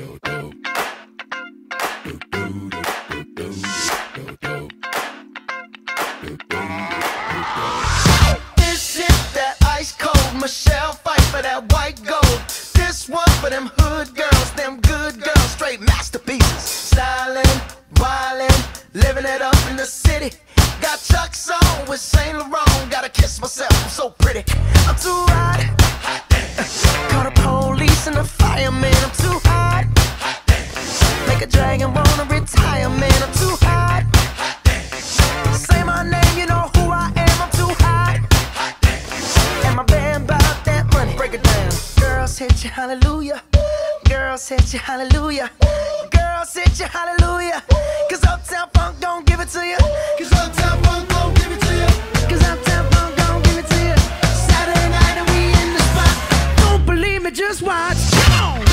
This shit that ice cold, Michelle fight for that white gold. This one for them hood girls, them good girls, straight masterpieces. Stylin', wildin', living it up in the city. Got Chuck's on with Saint Laurent, gotta kiss myself, I'm so pretty. I'm too hot. Call the police and the fireman, I'm too hot. Make a dragon wanna retire, man, I'm too hot. Say my name, you know who I am, I'm too hot. And my band bout that money, break it down. Girls hit you, hallelujah. Girls hit you, hallelujah. Girls hit you, hallelujah. Cause Uptown Funk don't give it to you. Cause Uptown Funk don't give it to you. Cause Uptown Funk don't give it to you. Saturday night and we in the spot. Don't believe me, just watch. Come on.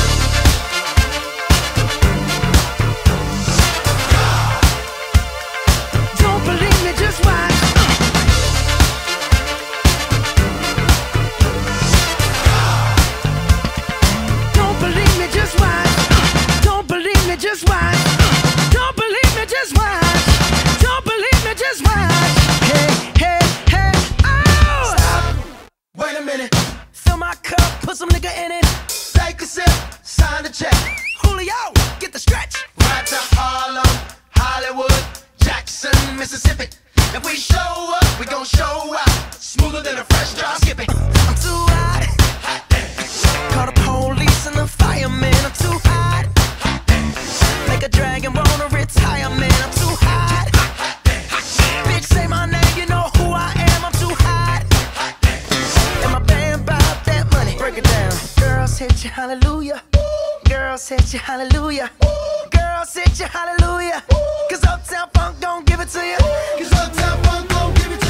Don't believe me, just watch. Don't believe me, just watch. Don't believe me, just watch. Don't believe me, just watch. Don't believe me, just watch. Hey, hey, hey, oh! Stop. Wait a minute. Fill my cup, put some nigga in it. Take a sip, sign the check. Julio, get the stretch. Right to Harlem, Hollywood, Jackson, Mississippi. If we show up, we gon' show out. Smoother than a fresh drop skipping. I'm too hot. Call the police and the fireman, I'm too hot. Make a dragon wanna retire, man, I'm too hot. Bitch, say my name, you know who I am, I'm too hot. And my band bout that money, break it down. Girls hit you, hallelujah. Girls hit you, hallelujah. Girls hit you, hallelujah. Cause Uptown Funk don't give it to you. Cause Uptown Funk don't give it to you.